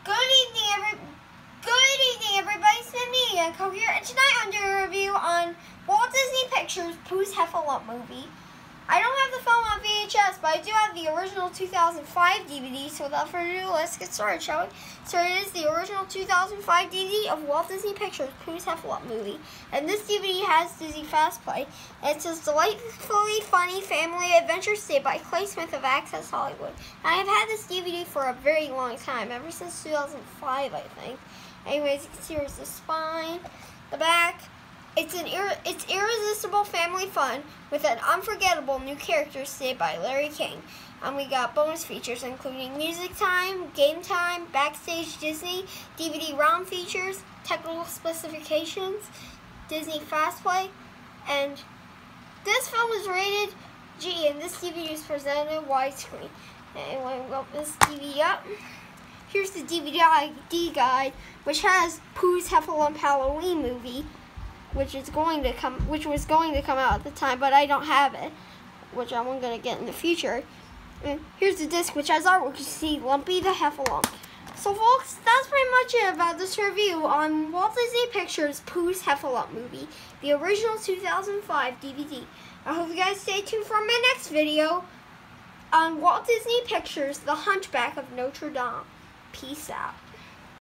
Good evening, everybody. It's me, Nico here, and tonight I'm doing a review on Walt Disney Pictures' Pooh's Heffalump movie. I don't have the film on VHS, but I do have the original 2005 DVD, so without further ado, let's get started, shall we? So it is the original 2005 DVD of Walt Disney Pictures' Pooh's Heffalump movie. And this DVD has Disney Fast Play. And it says, delightfully funny family adventure stay by Clay Smith of Access Hollywood. And I have had this DVD for a very long time, ever since 2005, I think. Anyways, you can see here's the spine, the back. It's irresistible family fun with an unforgettable new character stayed by Larry King. And we got bonus features including music time, game time, backstage Disney, DVD ROM features, technical specifications, Disney Fast Play, and this film is rated G, and this DVD is presented widescreen. And when we open this DVD up, here's the DVD guide, which has Pooh's Heffalump Halloween movie, which was going to come out at the time, but I don't have it, which I'm going to get in the future. And here's the disc, which has artwork. You see Lumpy the Heffalump. So, folks, that's pretty much it about this review on Walt Disney Pictures' Pooh's Heffalump movie, the original 2005 DVD. I hope you guys stay tuned for my next video on Walt Disney Pictures' The Hunchback of Notre Dame. Peace out.